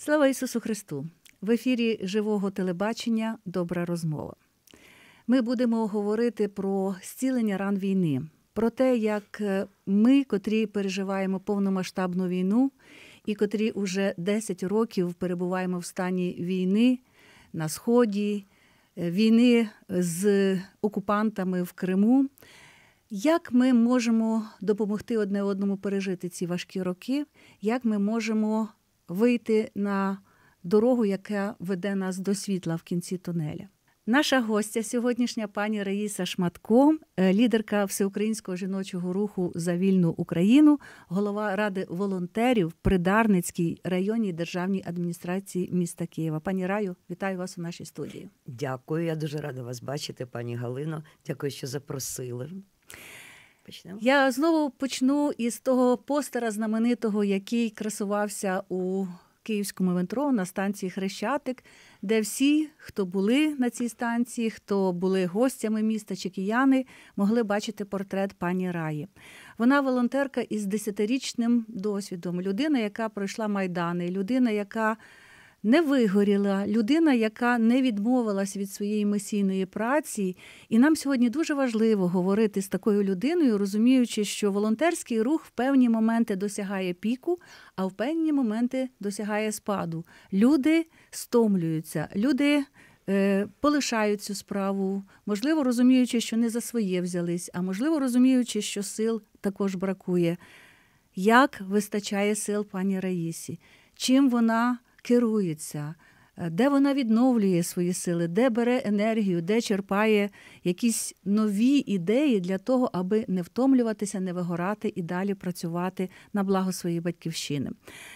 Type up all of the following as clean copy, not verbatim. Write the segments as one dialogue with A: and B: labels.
A: Слава Ісусу Христу! В ефірі живого телебачення «Добра розмова». Ми будемо говорити про зцілення ран війни, про те, як ми, котрі переживаємо повномасштабну війну і котрі уже 10 років перебуваємо в стані війни на Сході, війни з окупантами в Криму, як ми можемо допомогти одне одному пережити ці важкі роки, як ми можемо вийти на дорогу, яка веде нас до світла в кінці тунеля. Наша гостя сьогоднішня пані Раїса Шматко, лідерка Всеукраїнського жіночого руху «За вільну Україну», голова Ради волонтерів при Дарницькій районній державній адміністрації міста Києва. Пані Раю, вітаю вас у нашій студії.
B: Дякую, я дуже рада вас бачити, пані Галино. Дякую, що запросили. Почнемо?
A: Я знову почну із того постера знаменитого, який красувався у київському метро на станції Хрещатик, де всі, хто були на цій станції, хто були гостями міста чи кияни, могли бачити портрет пані Раї. Вона волонтерка із 10-річним досвідом, людина, яка пройшла Майдани, людина, яка не вигоріла, людина, яка не відмовилась від своєї мисійної праці. І нам сьогодні дуже важливо говорити з такою людиною, розуміючи, що волонтерський рух в певні моменти досягає піку, а в певні моменти досягає спаду. Люди стомлюються, люди полишають цю справу, можливо, розуміючи, що не за своє взялись, а можливо, розуміючи, що сил також бракує. Як вистачає сил пані Раїсі? Чим вона керується, де вона відновлює свої сили, де бере енергію, де черпає якісь нові ідеї для того, аби не втомлюватися, не вигорати і далі працювати на благо своєї батьківщини.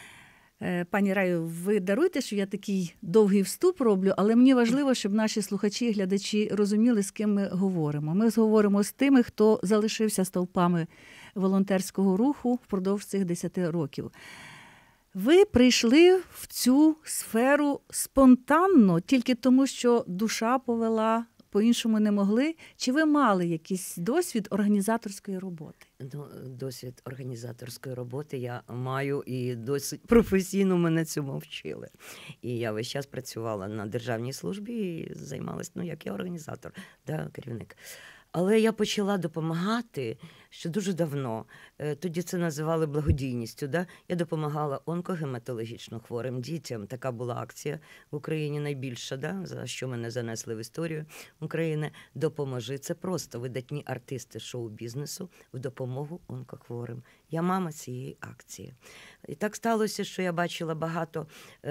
A: Пані Раю, ви даруйте, що я такий довгий вступ роблю, але мені важливо, щоб наші слухачі і глядачі розуміли, з ким ми говоримо. Ми говоримо з тими, хто залишився стовпами волонтерського руху впродовж цих 10 років. Ви прийшли в цю сферу спонтанно, тільки тому, що душа повела, по-іншому не могли? Чи ви мали якийсь досвід організаторської роботи?
B: Досвід організаторської роботи я маю і досить професійно мене цьому вчили. І я весь час працювала на державній службі і займалась, як я організатор, керівник. Але я почала допомагати ще дуже давно. Тоді це називали благодійністю. Я допомагала онкогематологічно хворим дітям. Така була акція в Україні найбільша, за що мене занесли в історію України. «Допоможи». Це просто видатні артисти шоу-бізнесу в допомогу онкохворим. Я мама цієї акції. І так сталося, що я бачила багато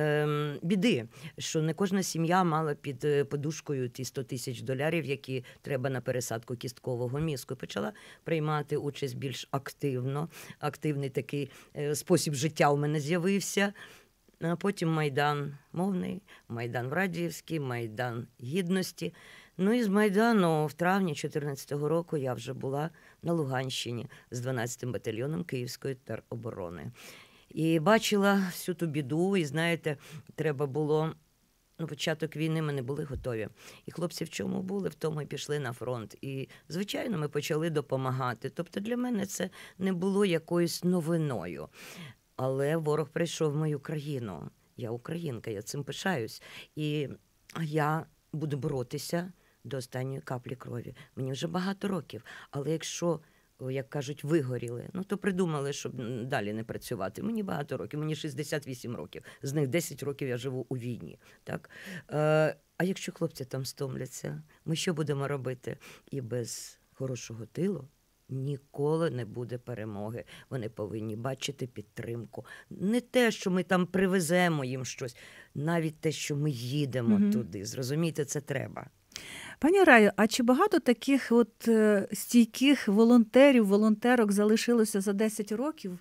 B: біди, що не кожна сім'я мала під подушкою ті $100 тисяч, які треба на пересадку кісткового мізку. Почала приймати участь більш активно. Активний такий спосіб життя у мене з'явився. А потім Майдан мовний, Майдан Врадіївський, Майдан Гідності. І з Майдану в травні 2014 року я вже була на Луганщині з 12-м батальйоном Київської тероборони. І бачила всю ту біду, і, знаєте, треба було... На початок війни ми не були готові. І хлопці в чому були, в тому і пішли на фронт. І, звичайно, ми почали допомагати. Тобто для мене це не було якоюсь новиною. Але ворог прийшов в мою країну. Я українка, я цим пишаюсь. І я буду боротися до останньої каплі крові. Мені вже багато років. Але якщо, як кажуть, вигоріли, то придумали, щоб далі не працювати. Мені багато років, мені 68 років. З них 10 років я живу у війні. Так? А якщо хлопці там стомляться, ми що будемо робити? І без хорошого тилу ніколи не буде перемоги. Вони повинні бачити підтримку. Не те, що ми там привеземо їм щось, навіть те, що ми їдемо туди. Зрозумійте, це треба.
A: Пані Раю, а чи багато таких стійких волонтерів, волонтерок залишилося за 10 років,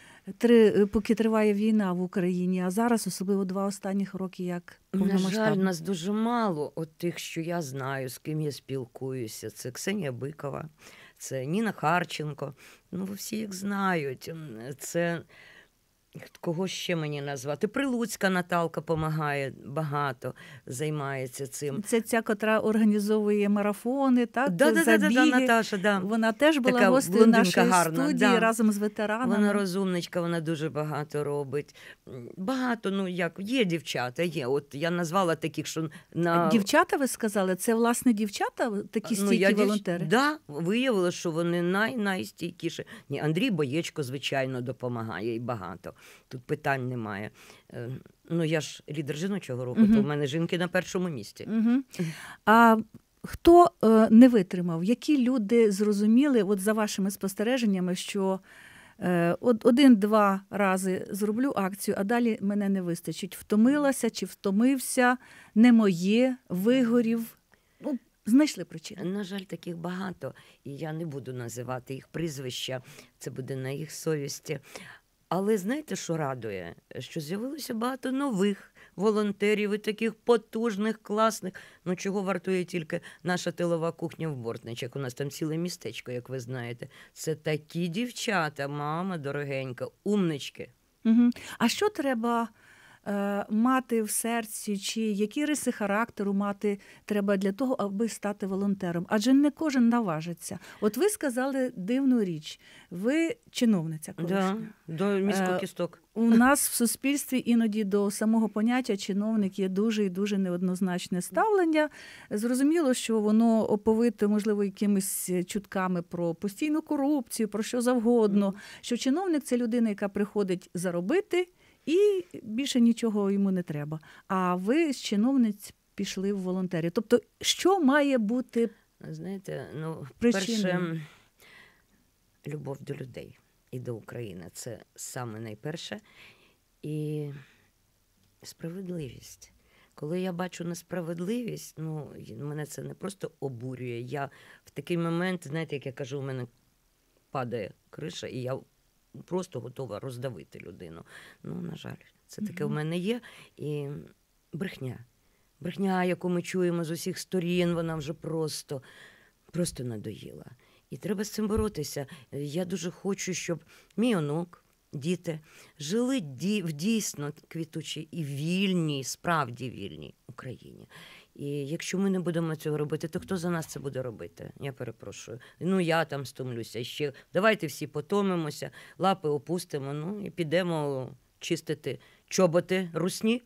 A: поки триває війна в Україні, а зараз особливо 2 останніх роки як повномасштабно?
B: На жаль, нас дуже мало тих, що я знаю, з ким я спілкуюся. Це Ксенія Бикова, це Ніна Харченко. Ви всі їх знають. Це Кого ще мені назвати? Прилуцька Наталка допомагає, багато займається цим.
A: Це ця, котра організовує марафони, так?
B: Да,
A: забіги.
B: Наташа, да.
A: Вона теж була
B: Така
A: гостею
B: блондинка
A: нашої
B: гарна,
A: студії
B: да.
A: разом з ветеранами.
B: Вона розумничка, вона дуже багато робить. Багато, ну як, є дівчата, є. От я назвала таких, що на...
A: Дівчата, ви сказали? Це, власне, дівчата, такі стійкі волонтери?
B: Да, виявилося, що вони найстійкіші. Ні, Андрій Боєчко, звичайно, допомагає і багато. Тут питань немає. Ну, я ж лідер жіночого руху, то в мене жінки на першому місці.
A: А хто не витримав? Які люди зрозуміли, от за вашими спостереженнями, що один-два рази зроблю акцію, а далі мене не вистачить? Втомилася чи втомився, не моє, вигорів? Ну, знайшли причину.
B: На жаль, таких багато, і я не буду називати їх прізвища, це буде на їх совісті. Але знаєте, що радує? Що з'явилося багато нових волонтерів і таких потужних, класних. Ну, чого вартує тільки наша тилова кухня в Бортничах. У нас там ціле містечко, як ви знаєте. Це такі дівчата, мама дорогенька, умнички.
A: А що треба мати в серці, чи які риси характеру мати треба для того, аби стати волонтером? Адже не кожен наважиться. От ви сказали дивну річ. Ви чиновниця колишня.
B: Да, до місько-кісток.
A: У нас в суспільстві іноді до самого поняття чиновник є дуже і дуже неоднозначне ставлення. Зрозуміло, що воно оповите, можливо, якимись чутками про постійну корупцію, про що завгодно. Що чиновник – це людина, яка приходить заробити, і більше нічого йому не треба. А ви з чиновниць пішли в волонтері. Тобто, що має бути
B: знаєте, ну,
A: причиною?
B: перше, любов до людей і до України. Це саме найперше. І справедливість. Коли я бачу несправедливість, ну, мене це не просто обурює. Я в такий момент, знаєте, як я кажу, у мене падає криша, і я просто готова роздавити людину. Ну, на жаль, це таке в мене є. І брехня. Брехня, яку ми чуємо з усіх сторін, вона вже просто надоїла. І треба з цим боротися. Я дуже хочу, щоб мій онук, діти, жили в дійсно квітучій і вільній, справді вільній Україні. І якщо ми не будемо цього робити, то хто за нас це буде робити? Я перепрошую. Ну, я там стомлюся ще. Давайте всі потомимося, лапи опустимо, ну і підемо чистити чоботи русні.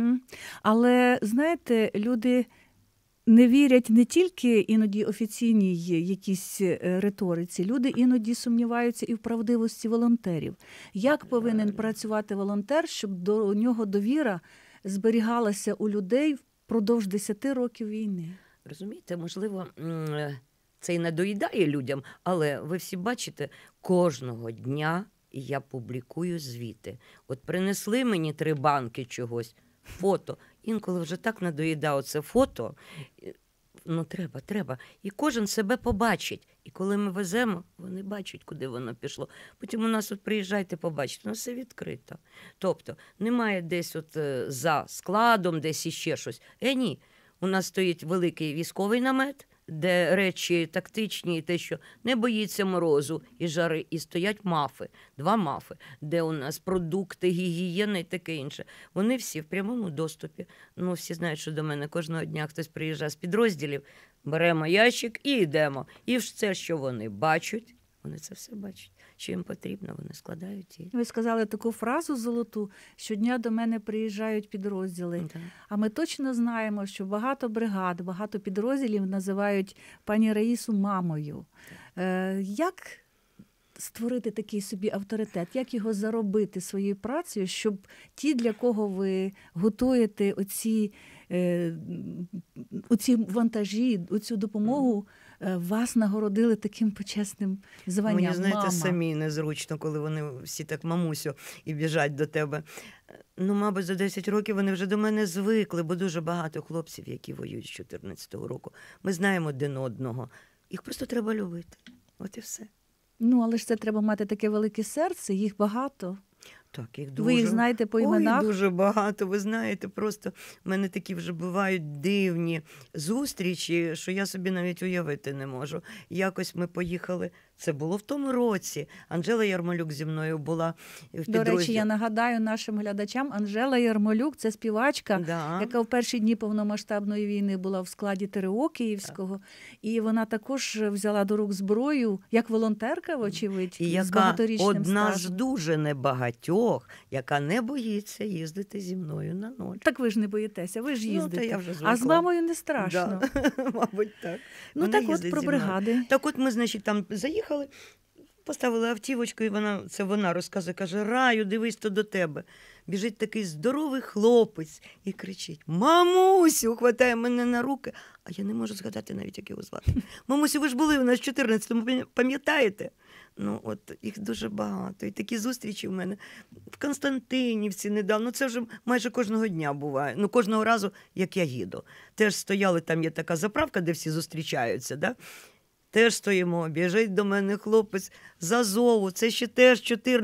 A: Але, знаєте, люди не вірять не тільки іноді офіційній якійсь риториці, люди іноді сумніваються і в правдивості волонтерів. Як повинен працювати волонтер, щоб до нього довіра зберігалася у людей впродовж 10 років війни?
B: Розумієте, можливо, це і надоїдає людям, але ви всі бачите, кожного дня я публікую звіти. От принесли мені 3 банки чогось, фото. Інколи вже так надоїдає це фото. Ну, треба. І кожен себе побачить. І коли ми веземо, вони бачать, куди воно пішло. Потім у нас от приїжджайте, побачите, воно все відкрито. Тобто немає десь от за складом, десь іще щось. Ні, у нас стоїть великий військовий намет, де речі тактичні, те, що не боїться морозу і жари, і стоять мафи, 2 мафи, де у нас продукти, гігієна і таке інше. Вони всі в прямому доступі. Ну, всі знають, що до мене кожного дня хтось приїжджає з підрозділів, беремо ящик і йдемо. І все, що вони бачать, вони це все бачать. Що їм потрібно, вони складають її.
A: Ви сказали таку фразу золоту: щодня до мене приїжджають підрозділи. А ми точно знаємо, що багато бригад, багато підрозділів називають пані Раїсу мамою. Як створити такий собі авторитет? Як його заробити своєю працею, щоб ті, для кого ви готуєте оці вантажі, оцю допомогу, вас нагородили таким почесним званням?
B: Мені, знаєте,
A: мама.
B: самі незручно, коли вони всі так мамусю і біжать до тебе. Ну, мабуть, за 10 років вони вже до мене звикли, бо дуже багато хлопців, які воюють з 14-го року. Ми знаємо один одного. Їх просто треба любити. От і все.
A: Ну, але ж це треба мати таке велике серце, їх багато.
B: Так, їх дуже.
A: Ви їх знаєте по іменах?
B: Ой, дуже багато, ви знаєте, просто в мене такі вже бувають дивні зустрічі, що я собі навіть уявити не можу. Якось ми поїхали Це було в тому році. Анжела Ярмолюк зі мною була в підрозділі.
A: До речі, я нагадаю нашим глядачам, Анжела Ярмолюк – це співачка, яка в перші дні повномасштабної війни була в складі ТРО Київського. І вона також взяла до рук зброю, як волонтерка, вочевидь,
B: і
A: з багаторічним
B: стажем. Одна з
A: стажем.
B: дуже небагатьох, яка не боїться їздити зі мною на нуль.
A: Так ви ж не боїтеся, ви ж їздите.
B: Я вже звикла.
A: А з мамою не страшно.
B: Да. Мабуть, так.
A: Ну
B: Вона
A: так от про
B: зі мною.
A: бригади.
B: Так от ми, значить, там заїхали, поставили автівочку, і вона розказує, каже: Раю, дивись, то до тебе. Біжить такий здоровий хлопець і кричить: Мамусю, хватає мене на руки. А я не можу згадати навіть, як його звати. Мамусю, ви ж були у нас в 14-му, пам'ятаєте? Ну, от їх дуже багато. І такі зустрічі в мене в Константинівці недавно. Це вже майже кожного дня буває. Ну, кожного разу, як я їду. Теж стояли, там є така заправка, де всі зустрічаються, да? Теж стоїмо, біжить до мене хлопець з Азову, це ще теж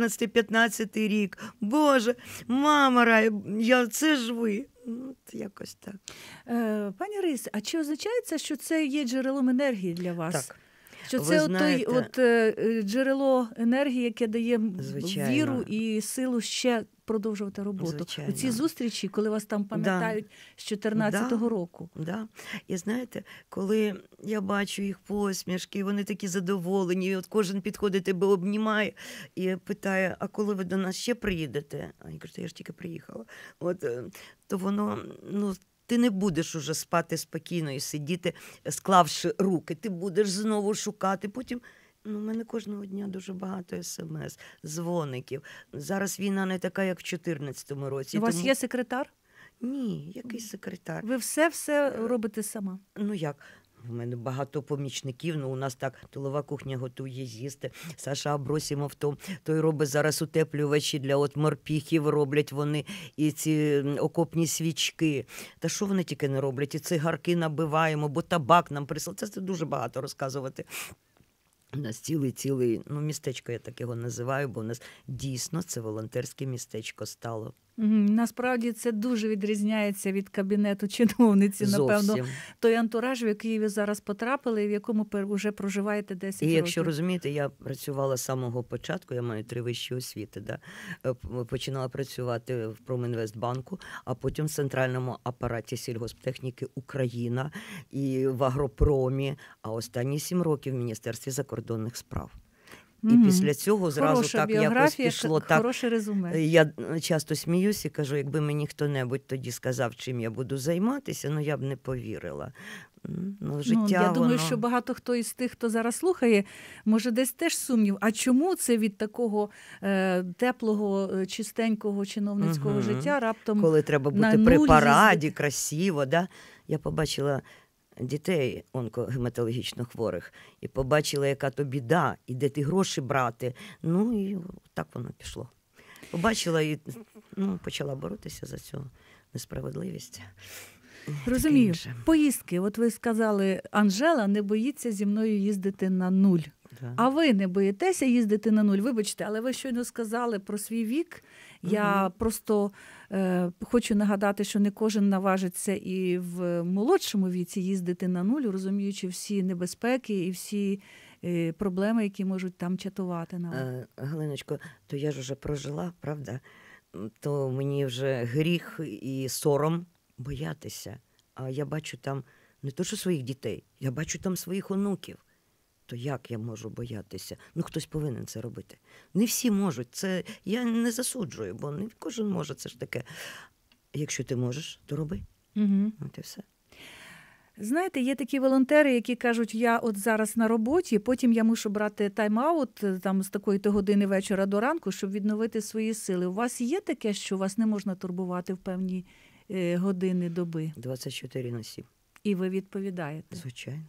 B: 14-15 рік. Боже, мама Рая, це ж ви. Ну, якось так.
A: Пані Раїсо, а чи означає це, що це є джерелом енергії для вас?
B: Так.
A: Що
B: Ви
A: це
B: знаєте,
A: джерело енергії, яке дає
B: звичайно,
A: віру і силу ще продовжувати роботу?
B: Звичайно.
A: Оці зустрічі, коли вас там пам'ятають з 14-го року.
B: Да. І знаєте, коли я бачу їх посмішки, вони такі задоволені, і от кожен підходить, тебе обнімає і питає: а коли ви до нас ще приїдете? А я кажу: я ж тільки приїхала. От, то воно, ну, ти не будеш уже спати спокійно і сидіти, склавши руки. Ти будеш знову шукати. Потім, ну, в мене кожного дня дуже багато смс, дзвоників. Зараз війна не така, як в 2014 році.
A: У вас є секретар?
B: Ні, який секретар?
A: Ви все робите сама?
B: Ну як? У мене багато помічників, ну у нас так тилова кухня готує їсти. Саша Абросімов, той робить зараз утеплювачі для от морпіхів, роблять вони і ці окопні свічки. Та що вони тільки не роблять? І цигарки набиваємо, бо табак нам прислали. Це дуже багато розказувати. У нас цілий, ну, містечко, я так його називаю, бо у нас дійсно це волонтерське містечко стало.
A: Насправді це дуже відрізняється від кабінету чиновниці, напевно,
B: Зовсім.
A: той антураж, в який ви зараз потрапили, і в якому вже проживаєте 10 років.
B: І якщо розумієте, я працювала з самого початку, я маю 3 вищі освіти. Да? Починала працювати в Промінвестбанку, а потім в центральному апараті сільгосптехніки Україна і в Агропромі, а останні 7 років в Міністерстві закордонних справ. І після цього зразу
A: Хороша
B: так якось пішло.
A: Хороше резюме.
B: Я часто сміюся і кажу, якби мені хто-небудь тоді сказав, чим я буду займатися, ну я б не повірила. Ну, життя,
A: я думаю,
B: воно...
A: що багато хто із тих, хто зараз слухає, може десь теж сумнів. А чому це від такого теплого, чистенького чиновницького життя раптом
B: коли треба бути при параді, красиво, да? Я побачила дітей онкогематологічно хворих і побачила, яка то біда, і де ти гроші брати. Ну і так воно пішло. Побачила і почала боротися за цю несправедливість.
A: Розумію. Поїздки. От ви сказали, Анжела не боїться зі мною їздити на нуль.
B: Да.
A: А ви не боїтеся їздити на нуль? Вибачте, але ви щойно сказали про свій вік. Я просто хочу нагадати, що не кожен наважиться і в молодшому віці їздити на нуль, розуміючи всі небезпеки і всі проблеми, які можуть там чатувати нам.
B: Галиночко, то я ж уже прожила, правда? То мені вже гріх і сором боятися. А я бачу там не то, що своїх дітей, я бачу там своїх онуків. То як я можу боятися? Ну, хтось повинен це робити. Не всі можуть. Це я не засуджую, бо не кожен може, це ж таке. Якщо ти можеш, то роби. От і все.
A: Знаєте, є такі волонтери, які кажуть, я от зараз на роботі, потім я мушу брати тайм-аут там з такої-то години вечора до ранку, щоб відновити свої сили. У вас є таке, що вас не можна турбувати в певні години доби?
B: 24/7.
A: І ви відповідаєте?
B: Звичайно.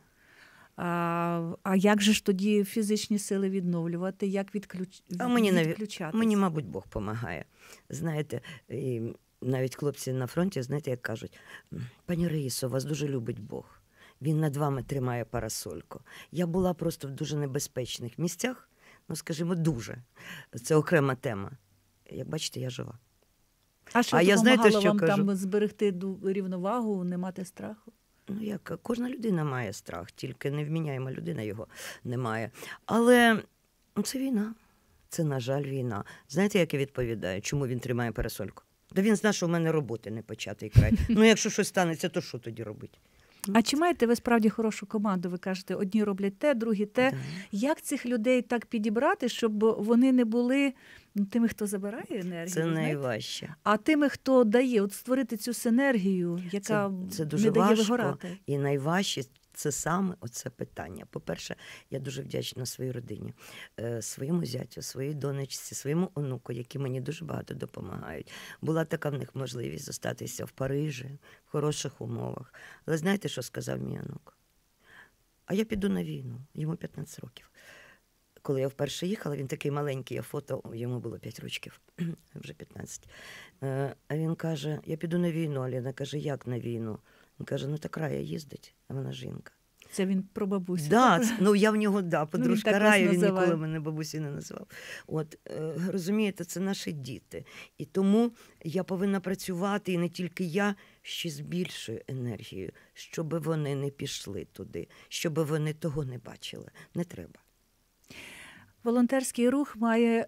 A: А як же ж тоді фізичні сили відновлювати? Як відключатися?
B: Мені, мабуть, Бог допомагає. Знаєте, навіть хлопці на фронті, знаєте, як кажуть: пані Раїсо, вас дуже любить Бог. Він над вами тримає парасольку. Я була просто в дуже небезпечних місцях, ну, скажімо, дуже. Це окрема тема. Як бачите, я жива.
A: А що допомагало вам там зберегти рівновагу, не мати страху?
B: Ну, як кожна людина має страх, тільки невміняєма людина його не має. Але це війна. Це, на жаль, війна. Знаєте, як я відповідаю? Чому він тримає парасольку? Та він знає, що в мене роботи не початий край. Ну, якщо щось станеться, то що тоді робити?
A: А чи маєте ви справді хорошу команду? Ви кажете, одні роблять те, другі те.
B: Да.
A: Як цих людей так підібрати, щоб вони не були тими, хто забирає енергію?
B: Це
A: знаєте,
B: найважче.
A: а тими, хто дає, от створити цю синергію, яка
B: Це дуже
A: не дає
B: важко.
A: вигорати?
B: І найважче це саме оце питання. По-перше, я дуже вдячна своїй родині, своєму зятю, своїй донечці, своєму онуку, які мені дуже багато допомагають. Була така в них можливість зостатися в Парижі, в хороших умовах. Але знаєте, що сказав мій онук? А я піду на війну. Йому 15 років. Коли я вперше їхала, він такий маленький, я фото, йому було 5 років, вже 15. А він каже, я піду на війну. А Лена каже, як на війну? Він каже, ну так Рая їздить, а вона жінка.
A: Це він про бабусю.
B: Да, ну я в нього, подружка
A: так
B: Рая,
A: вас
B: він
A: називає.
B: ніколи мене бабусі не називав. От, розумієте, це наші діти. І тому я повинна працювати, і не тільки я, ще з більшою енергією, щоб вони не пішли туди, щоб вони того не бачили. Не треба.
A: Волонтерський рух має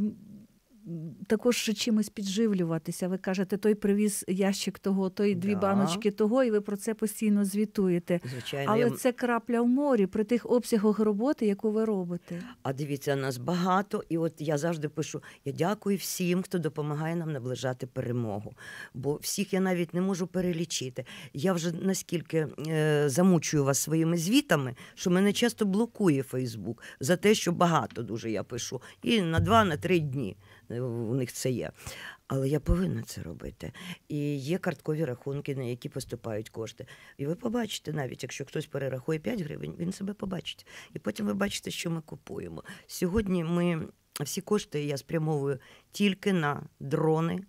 A: також чимось підживлюватися. Ви кажете, той привіз ящик того, той 2
B: Да.
A: баночки того, і ви про це постійно звітуєте.
B: Звичайно,
A: Але це крапля в морі при тих обсягах роботи, яку ви робите.
B: А дивіться, нас багато, і от я завжди пишу, я дякую всім, хто допомагає нам наближати перемогу. Бо всіх я навіть не можу перелічити. Я вже наскільки замучую вас своїми звітами, що мене часто блокує Фейсбук за те, що багато дуже я пишу. І на 2-3 дні у них це є. Але я повинна це робити. І є карткові рахунки, на які поступають кошти. І ви побачите, навіть якщо хтось перерахує 5 гривень, він себе побачить. І потім ви бачите, що ми купуємо. Сьогодні всі кошти я спрямовую тільки на дрони,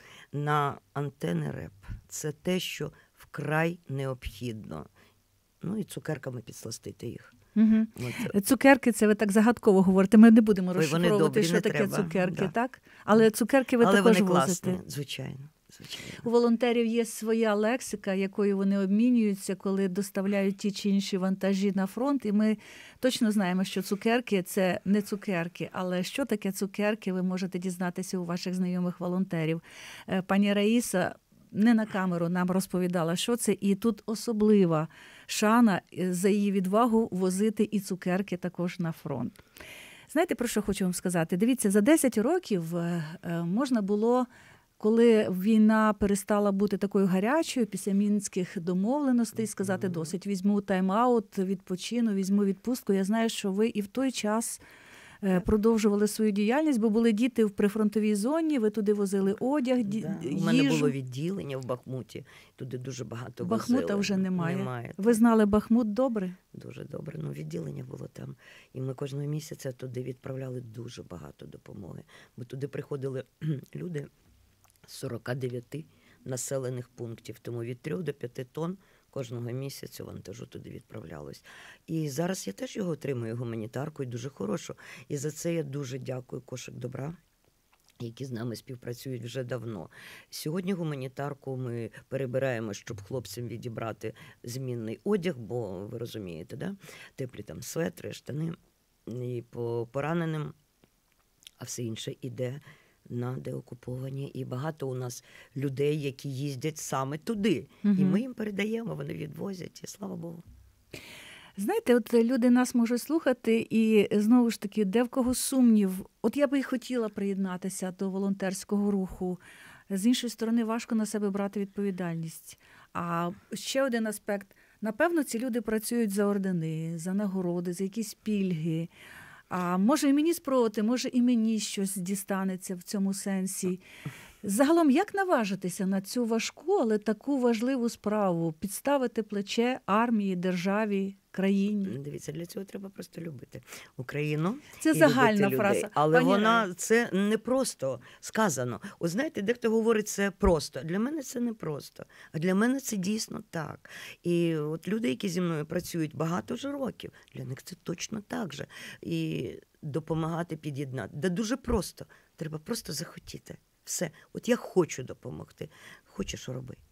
B: на антени РЕП. Це те, що вкрай необхідно. Ну і цукерками підсластити їх.
A: Угу.
B: От.
A: Цукерки, це ви так загадково говорите. Ми не будемо
B: Вони
A: розшифровувати,
B: добрі,
A: що
B: не
A: таке
B: треба.
A: цукерки,
B: Да.
A: так? Але цукерки ви
B: Але
A: також
B: вони
A: возите.
B: класні, звичайно.
A: У волонтерів є своя лексика, якою вони обмінюються, коли доставляють ті чи інші вантажі на фронт. І ми точно знаємо, що цукерки – це не цукерки. Але що таке цукерки, ви можете дізнатися у ваших знайомих волонтерів. Пані Раїса не на камеру нам розповідала, що це. І тут особлива шана за її відвагу возити і цукерки також на фронт. Знаєте, про що хочу вам сказати? Дивіться, за 10 років можна було, коли війна перестала бути такою гарячою, після мінських домовленостей, сказати досить, візьму тайм-аут, відпочину, візьму відпустку. Я знаю, що ви і в той час продовжували свою діяльність, бо були діти в прифронтовій зоні, ви туди возили одяг, їжу.
B: У мене було відділення в Бахмуті, туди дуже багато возили.
A: Бахмута вже немає.
B: Немає.
A: Ви знали Бахмут добре?
B: Дуже добре. Ну, відділення було там. І ми кожного місяця туди відправляли дуже багато допомоги. Бо туди приходили люди з 49 населених пунктів. Тому від 3 до 5 тонн кожного місяця вантажу туди відправлялось. І зараз я теж його отримую, гуманітарку, і дуже хорошу. І за це я дуже дякую Кошик добра, які з нами співпрацюють вже давно. Сьогодні гуманітарку ми перебираємо, щоб хлопцям відібрати змінний одяг, бо, ви розумієте, да? Теплі там светри, штани, і по пораненим, а все інше іде на деокуповані. І багато у нас людей, які їздять саме туди.
A: Угу.
B: І ми їм передаємо, вони відвозять, і слава Богу.
A: Знаєте, от люди нас можуть слухати, і знову ж таки, де в кого сумнів. От я би і хотіла приєднатися до волонтерського руху. З іншої сторони, важко на себе брати відповідальність. А ще один аспект. Напевно, ці люди працюють за ордени, за нагороди, за якісь пільги. А може і мені спробувати, може і мені щось дістанеться в цьому сенсі. Загалом, як наважитися на цю важку, але таку важливу справу? Підставити плече армії, державі, країні?
B: Дивіться, для цього треба просто любити Україну.
A: Це
B: і
A: загальна
B: любити
A: фраза.
B: людей. Але
A: Пані
B: вона,
A: Раї.
B: це не просто сказано. От знаєте, дехто говорить, це просто. Для мене це не просто. А для мене це дійсно так. І от люди, які зі мною працюють багато вже років, для них це точно так же. І допомагати, під'єднати. Да дуже просто. Треба просто захотіти. Все. От я хочу допомогти. Хочеш – роби.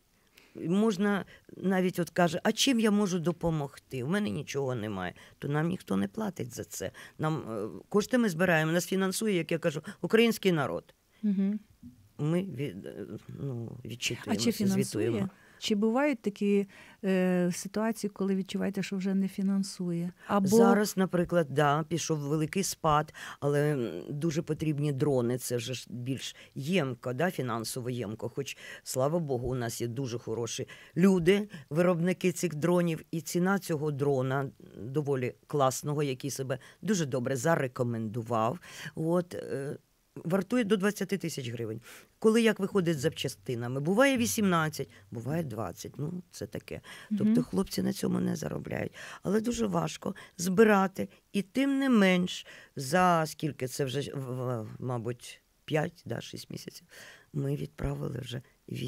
B: можна навіть от каже, а чим я можу допомогти? У мене нічого немає. То нам ніхто не платить за це. Нам кошти ми збираємо, нас фінансує, як я кажу, український народ.
A: Угу.
B: Ми відчитуємо,
A: А чи фінансує?
B: звітуємо.
A: Чи бувають такі ситуації, коли відчуваєте, що вже не фінансує? Або...
B: Зараз, наприклад, пішов великий спад, але дуже потрібні дрони. Це вже ж більш ємко, фінансово ємко. Хоч, слава Богу, у нас є дуже хороші люди, виробники цих дронів. І ціна цього дрона доволі класного, який себе дуже добре зарекомендував. Вартує до 20 тисяч гривень. Коли як виходить з запчастинами? Буває 18, буває 20. Це таке. Тобто хлопці на цьому не заробляють. Але дуже важко збирати. І тим не менш, за скільки це вже, мабуть, 5-6 місяців, ми відправили вже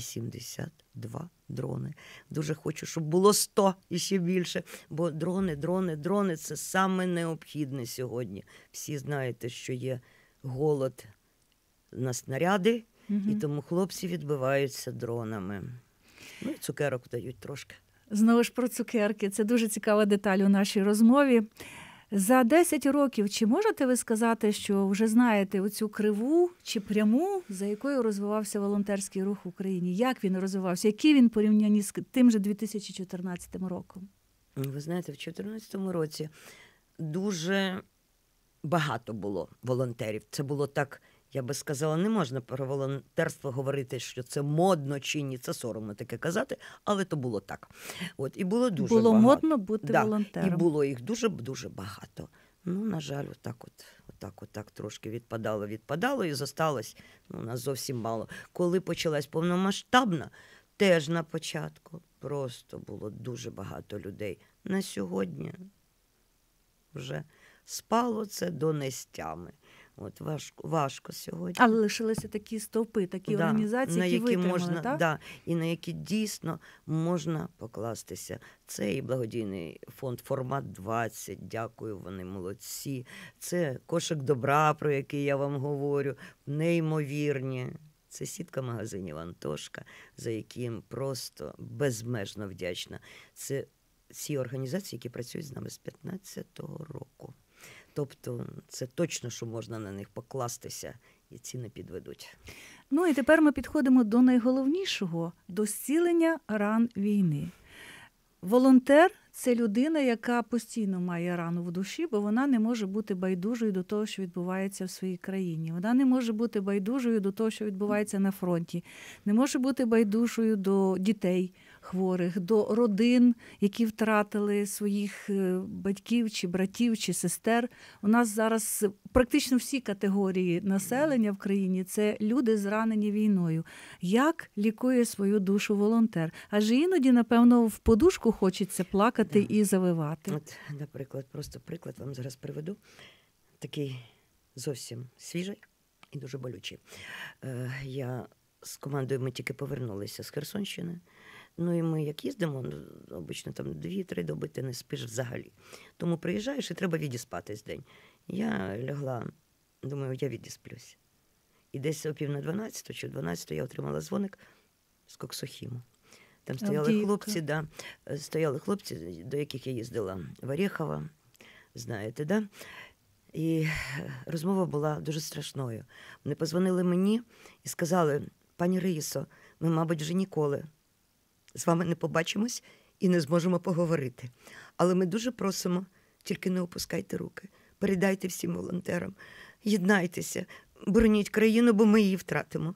B: 82 дрони. Дуже хочу, щоб було 100 і ще більше. Бо дрони – це саме необхідне сьогодні. Всі знаєте, що є голод на снаряди, і тому хлопці відбиваються дронами. І цукерок дають трошки.
A: Знову ж про цукерки. Це дуже цікава деталь у нашій розмові. За 10 років, чи можете ви сказати, що вже знаєте оцю криву чи пряму, за якою розвивався волонтерський рух в Україні? Як він розвивався? Який він порівнянні з тим же 2014 роком?
B: Ви знаєте, в 2014 році дуже багато було волонтерів. Це було так, я би сказала, не можна про волонтерство говорити, що це модно чи ні, це соромно таке казати, але то було так. І було дуже багато.
A: Було модно бути волонтером.
B: І було їх дуже-дуже багато. На жаль, отак трошки відпадало і зосталось у нас зовсім мало. Коли почалась повномасштабна, теж на початку просто було дуже багато людей. На сьогодні вже спало це донестями. Важко сьогодні.
A: Але лишилися такі стовпи, такі організації, які витримали,
B: можна,
A: так?
B: І на які дійсно можна покластися. Це і благодійний фонд «Формат 20», дякую, вони молодці. Це кошик добра, про який я вам говорю, неймовірні. Це сітка магазинів «Антошка», за яким просто безмежно вдячна. Це ці організації, які працюють з нами з 15-го року. Тобто це точно, що можна на них покластися, і ці не підведуть.
A: І тепер ми підходимо до найголовнішого – до зцілення ран війни. Волонтер – це людина, яка постійно має рану в душі, бо вона не може бути байдужою до того, що відбувається в своїй країні. Вона не може бути байдужою до того, що відбувається на фронті. Не може бути байдужою до дітей хворих, до родин, які втратили своїх батьків, чи братів, чи сестер. У нас зараз практично всі категорії населення в країні – це люди, зранені війною. Як лікує свою душу волонтер? Адже іноді, напевно, в подушку хочеться плакати і завивати.
B: Наприклад, просто приклад вам зараз приведу. Такий зовсім свіжий і дуже болючий. Я з командою, ми тільки повернулися з Херсонщини. І ми як їздимо, обично там 2-3 доби ти не спиш взагалі. Тому приїжджаєш і треба відіспатись день. Я лягла, думаю, я відісплюсь. І десь о 11:30 чи 12 я отримала дзвоник з Коксохіму. Там стояли хлопці, до яких я їздила в Орєхово, знаєте, І розмова була дуже страшною. Вони позвонили мені і сказали: пані Раїсо, ми, мабуть, вже ніколи з вами не побачимось і не зможемо поговорити. Але ми дуже просимо, тільки не опускайте руки. Передайте всім волонтерам, єднайтеся, бороніть країну, бо ми її втратимо.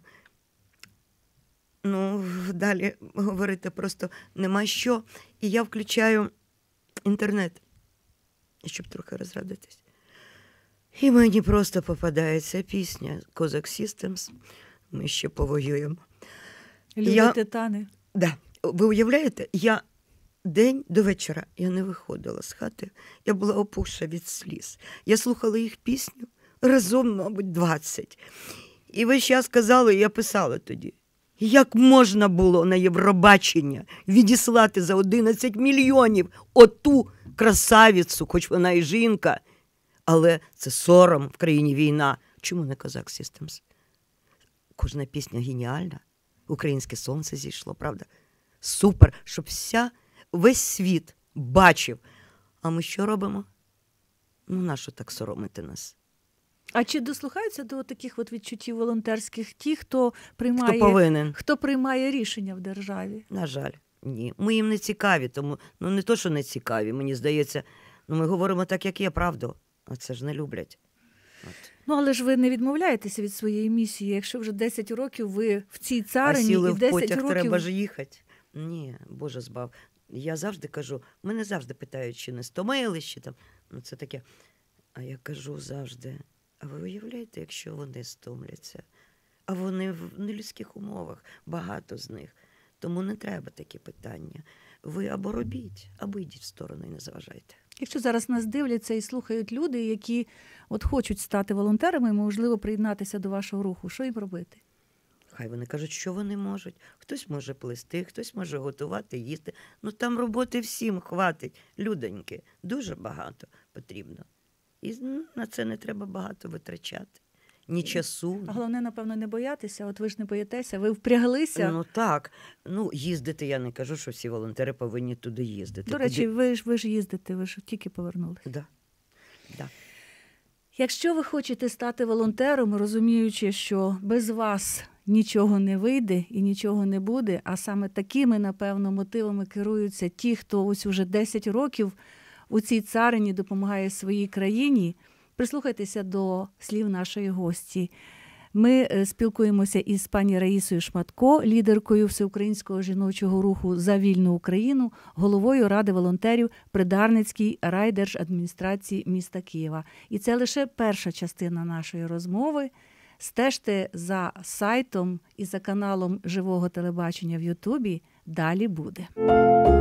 B: Далі говорити просто нема що. І я включаю інтернет, щоб трохи розрадитись. І мені просто попадається пісня Cossack Systems «Ми ще повоюємо».
A: Люди титани.
B: Да. Ви уявляєте, я день до вечора я не виходила з хати, я була опухша від сліз. Я слухала їх пісню разом, мабуть, 20. І весь час казала, і я писала тоді: як можна було на Євробачення відіслати за 11 мільйонів оту красавицю, хоч вона і жінка, але це сором, в країні війна. Чому не Cossack Systems? Кожна пісня геніальна. Українське сонце зійшло, правда? супер, щоб весь світ бачив. А ми що робимо? Ну, нащо так соромити нас?
A: А чи дослухаються до таких от відчуттів волонтерських ті,
B: Хто повинен?
A: хто приймає рішення в державі?
B: На жаль, ні. Ми їм не цікаві, тому, ну не то, що не цікаві, мені здається, ну ми говоримо так, як є, правду, а це ж не люблять. От.
A: Ну, але ж ви не відмовляєтеся від своєї місії, якщо вже 10 років ви в цій
B: А
A: царині
B: сіли
A: і
B: в
A: 10
B: потяг,
A: років...
B: треба ж їхати. Ні, Боже збав. Я завжди кажу, мене завжди питають, чи не стомились, чи там, ну це таке. А я кажу завжди, а ви уявляєте, якщо вони стомляться? А вони в нелюдських умовах, багато з них. Тому не треба такі питання. Ви або робіть, або йдіть в сторону і не заважайте.
A: Якщо зараз нас дивляться і слухають люди, які от хочуть стати волонтерами і, можливо, приєднатися до вашого руху, що їм робити?
B: Хай вони кажуть, що вони можуть. Хтось може плести, хтось може готувати, їсти. Ну там роботи всім хватить. Людоньки, дуже багато потрібно. І на це не треба багато витрачати. Ні часу.
A: А головне, напевно, не боятися. От ви ж не боїтеся, ви впряглися.
B: Ну так. Ну, їздити я не кажу, що всі волонтери повинні туди їздити.
A: До речі, ви ж їздите, ви ж тільки повернулися.
B: Да.
A: Якщо ви хочете стати волонтером, розуміючи, що без вас нічого не вийде і нічого не буде, а саме такими, напевно, мотивами керуються ті, хто ось уже 10 років у цій царині допомагає своїй країні, прислухайтеся до слів нашої гості. Ми спілкуємося із пані Раїсою Шматко, лідеркою Всеукраїнського жіночого руху «За вільну Україну», головою Ради волонтерів при Дарницькій райдержадміністрації міста Києва. І це лише перша частина нашої розмови. Стежте за сайтом і за каналом Живого телебачення в Ютубі. Далі буде.